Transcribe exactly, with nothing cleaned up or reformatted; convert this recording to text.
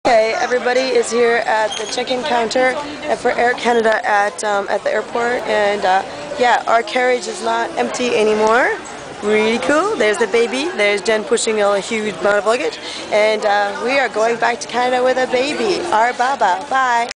Okay, everybody is here at the check-in counter for Air Canada at um, at the airport, and uh, yeah, our carriage is not empty anymore. Really cool. There's the baby. There's Jen pushing a huge amount of luggage, and uh, we are going back to Canada with a baby, our Baba. Bye.